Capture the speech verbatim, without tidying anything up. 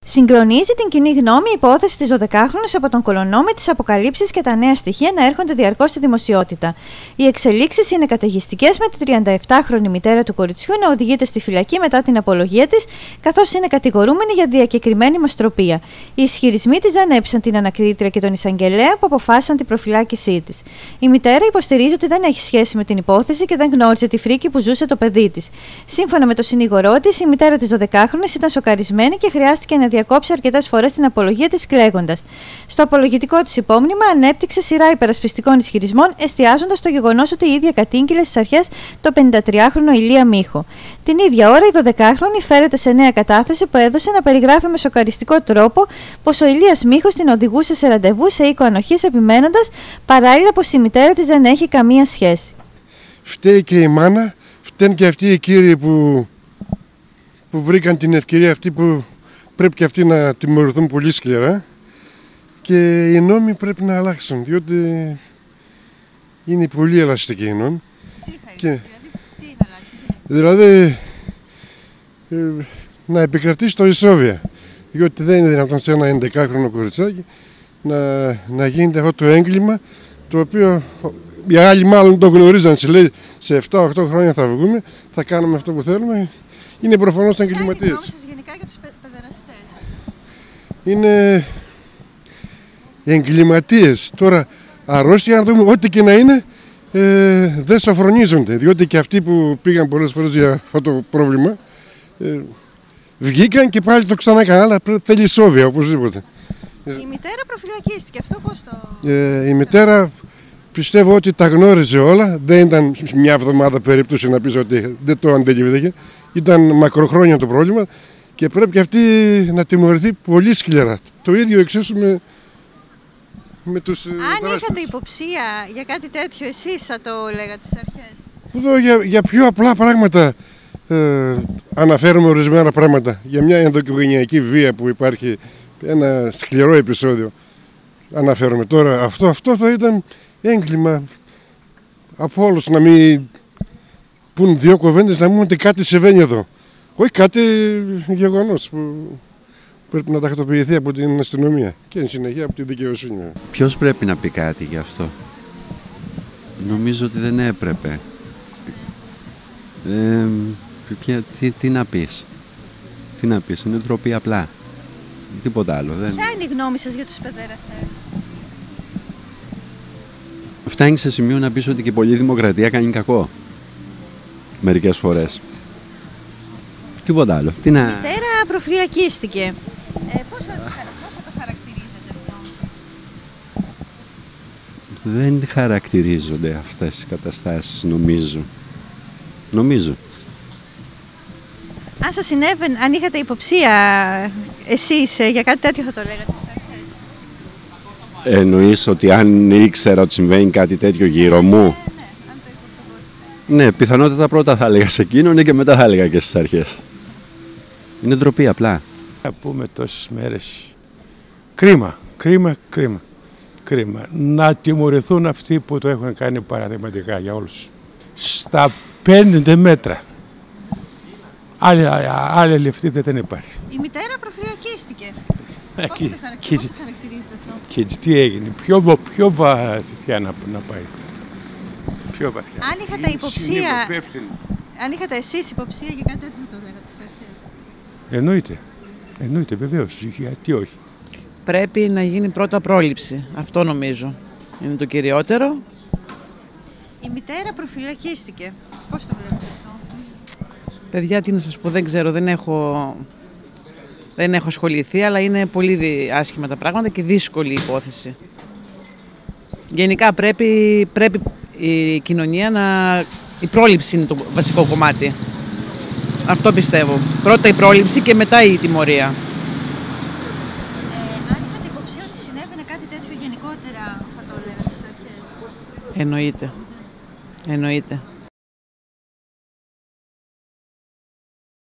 Συγκλονίζει την κοινή γνώμη η υπόθεση της δωδεκάχρονης από τον Κολονό με τις αποκαλύψεις και τα νέα στοιχεία να έρχονται διαρκώς στη δημοσιότητα. Οι εξελίξεις είναι καταιγιστικές, με τη τριανταεπτάχρονη μητέρα του κοριτσιού να οδηγείται στη φυλακή μετά την απολογία της, καθώς είναι κατηγορούμενη για διακεκριμένη μαστροπία. Οι ισχυρισμοί της δεν έψαν την ανακρίτρια και τον εισαγγελέα που αποφάσισαν την προφυλάκησή της. Η μητέρα υποστηρίζει ότι δεν έχει σχέση με την υπόθεση και δεν γνώριζε τη φρίκη που ζούσε το παιδί της. Σύμφωνα με το συνήγορό της, η μητέρα της δωδεκάχρονης ήταν σοκαρισμένη και χρειάστηκε να διακόψει αρκετές φορές την απολογία της κλαίγοντας. Στο απολογητικό της υπόμνημα ανέπτυξε σειρά υπερασπιστικών ισχυρισμών, εστιάζοντας στο γεγονός ότι η ίδια κατήγγειλε στις αρχές το πενηντατριάχρονο Ηλία Μίχο. Την ίδια ώρα, η δωδεκάχρονη φέρεται σε νέα κατάθεση που έδωσε να περιγράφει με σοκαριστικό τρόπο πως ο Ηλίας Μίχος την οδηγούσε σε ραντεβού σε οίκο ανοχής, επιμένοντας παράλληλα πως η μητέρα της δεν έχει καμία σχέση. Φταίει και η μάνα, φταίνουν και αυτοί οι κύριοι που, που βρήκαν την ευκαιρία αυτή που πρέπει και αυτοί να τιμωρηθούν πολύ σκληρά και οι νόμοι πρέπει να αλλάξουν, διότι είναι πολύ ελαστικοί οι νόμοι. Τι θα και, δηλαδή, τι είναι δηλαδή ε, να επικρατήσει το ισόβια, διότι δεν είναι δυνατόν σε ένα ενδεκάχρονο κοριτσάκι να, να γίνεται αυτό το έγκλημα, το οποίο οι άλλοι μάλλον το γνωρίζαν, σε λέει σε επτά οκτώ χρόνια θα βγούμε, θα κάνουμε αυτό που θέλουμε. Είναι προφανώς εγκληματίες. Γενικά για τους παιδεραστές. Είναι εγκληματίες. Τώρα αρρώστια, να δούμε, ό,τι και να είναι, ε, δεν σοφρονίζονται. Διότι και αυτοί που πήγαν πολλές φορές για αυτό το πρόβλημα ε, βγήκαν και πάλι το ξανά αλλά θέλει σόβια οπωσδήποτε. Η μητέρα προφυλακίστηκε, αυτό πώς το... Ε, η μητέρα πιστεύω ότι τα γνώριζε όλα. Δεν ήταν μια εβδομάδα περίπτωση να πεις ότι δεν το αντιληφθήκε. Ήταν μακροχρόνιο το πρόβλημα και πρέπει και αυτή να τιμωρηθεί πολύ σκληρά. Το ίδιο εξίσου με, με τους Αν δράστες. είχατε υποψία για κάτι τέτοιο, εσείς θα το λέγατε στις αρχές? Εδώ για, για πιο απλά πράγματα ε, αναφέρουμε ορισμένα πράγματα. Για μια ενδοοικογενειακή βία που υπάρχει, ένα σκληρό επεισόδιο αναφέρουμε τώρα. Αυτό, αυτό θα ήταν έγκλημα από όλους, να μην πούν δύο κουβέντες, να πούμε ότι κάτι συμβαίνει εδώ. Όχι κάτι γεγονός που πρέπει να τακτοποιηθεί από την αστυνομία και εν συνεχεία από τη δικαιοσύνη. Ποιος πρέπει να πει κάτι γι' αυτό? Νομίζω ότι δεν έπρεπε. Ε, ποια, τι, τι να πεις. Τι να πεις, είναι ντροπή απλά. Τίποτα άλλο. Δεν... Ποια είναι η γνώμη σας για τους παιδεραστές? Φτάνει σε σημείο να πεις ότι και πολλή δημοκρατία κάνει κακό. Μερικές φορές. Τίποτα άλλο. Τι να... Η μητέρα προφυλακίστηκε. Ε, πώς, θα, πώς θα το χαρακτηρίζετε αυτό? Δεν χαρακτηρίζονται αυτές οι καταστάσεις, νομίζω. Νομίζω. Αν σας συνέβαινε, αν είχατε υποψία εσείς για κάτι τέτοιο, θα το λέγατε στις αρχές? Εννοείς ότι αν ήξερα ότι συμβαίνει κάτι τέτοιο γύρω μου... Ναι, ναι, αν το υποπτωγόσετε. Ναι, πιθανότατα πρώτα θα έλεγα σε εκείνον και μετά θα έλεγα και στις αρχές. Είναι ντροπή απλά. Θα πούμε τόσες μέρες. Κρίμα, κρίμα, κρίμα. Κρίμα. Να τιμωρηθούν αυτοί που το έχουν κάνει παραδειγματικά για όλους. Στα πέντε μέτρα. Άλλη, άλλη λεφτίδα δεν υπάρχει. Η μητέρα προφυλακίστηκε. Πώς Και, το χαρακτηρίζετε, και, πώς το χαρακτηρίζετε αυτό? και τι έγινε, πιο, βο- πιο βαθιά να, να πάει. Πιο βαθιά. Αν είχατε Είναι υποψία, συνυποπεύθυνη. αν είχατε εσείς υποψία για κάτι τέτοιο, θα το λέγατε στις αρχές? Εννοείται. Εννοείται βεβαίως. Γιατί όχι. Πρέπει να γίνει πρώτα πρόληψη. Αυτό νομίζω. Είναι το κυριότερο. Η μητέρα προφυλακίστηκε. Πώς το βλέπετε αυτό? Παιδιά, τι να σας πω, δεν ξέρω, δεν έχω, δεν έχω ασχοληθεί, αλλά είναι πολύ δι- άσχημα τα πράγματα και δύσκολη η υπόθεση. Γενικά πρέπει, πρέπει η κοινωνία να... Η πρόληψη είναι το βασικό κομμάτι. Αυτό πιστεύω. Πρώτα η πρόληψη και μετά η τιμωρία. Ε, αν είχατε υποψία ότι συνέβαινε κάτι τέτοιο γενικότερα, θα το λέγατε στις αρχές? Εννοείται. Εννοείται.